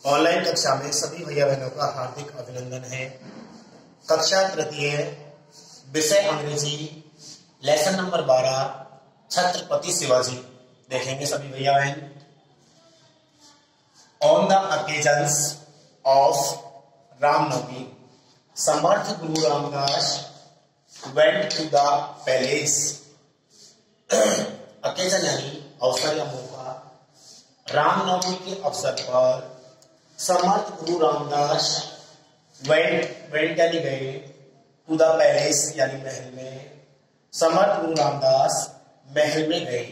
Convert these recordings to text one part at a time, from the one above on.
Online कक्षा में सभी भैया बहनों का हार्दिक अभिनंदन है। कक्षा तृतीय, विषय अंग्रेजी, लेसन नंबर 12, छत्रपति शिवाजी देखेंगे सभी भैया बहन। On the occasions of Ramnavami, Samarth Guru Ramdas went to the palace. Occasion यानी अवसर या मौका। रामनवमी के अवसर पर समर्थ गुरु रामदास वेंट यानी गए, टू द पैलेस यानी महल में। समर्थ गुरु रामदास महल में गए।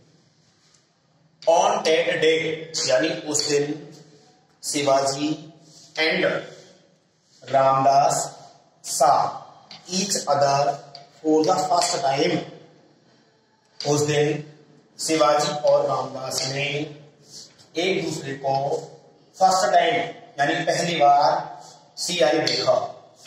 ऑन दैट डे यानी उस दिन Shivaji and Ramdas saw each other for the first time. उस दिन शिवाजी और रामदास ने एक दूसरे को फर्स्ट टाइम यानी पहली बार सी यानी देखा।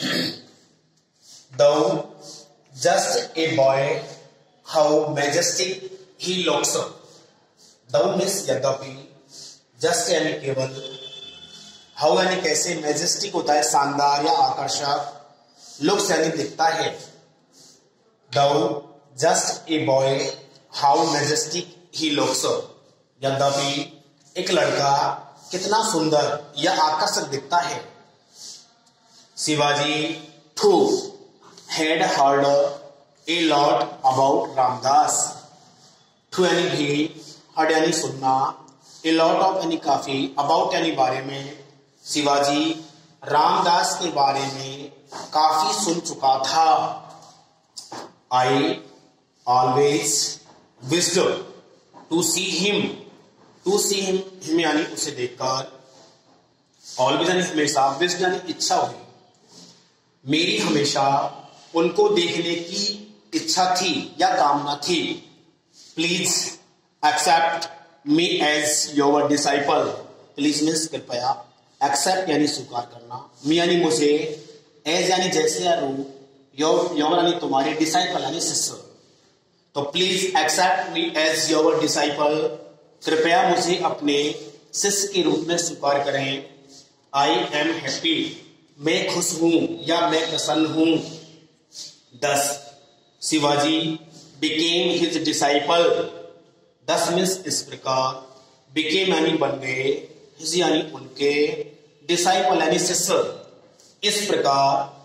Thou just a boy, how majestic he looks. Thou means यद्यपि, just यानी केवल, how यानी कैसे, मैजेस्टिक होता है शानदार या आकर्षक, looks यानी दिखता है। Thou just a boy, how majestic he looks. यद्यपि एक लड़का कितना सुंदर या आकर्षक दिखता है। शिवाजी थू had heard a lot about Ramdas. थू यानी भी, heard यानी सुनना, a lot of यानी काफी, about यानी बारे में। शिवाजी रामदास के बारे में काफी सुन चुका था। I always wished to see him। To see him यानी उसे देखकर, ऑलवेज यानी हमेशा, विश यानी इच्छा हुई। मेरी हमेशा उनको देखने की इच्छा थी या कामना थी। Please accept me as your disciple. Please means कृपया, एक्सेप्ट यानी स्वीकार करना, मी यानी मुझे, एज यानी जैसे या रूप, योर यानी तुम्हारे, डिसाइपल यानी शिष्य। तो please accept me as your disciple, कृपया मुझे अपने शिष्य के रूप में स्वीकार करें। आई एम हैप्पी, मैं खुश हूं या मैं प्रसन्न हूं। 10 Shivaji became his disciple. 10 means इस प्रकार, बिकेम यानी बन गए, हिज यानी उनके, डिसाइपल यानी शिष्य। इस प्रकार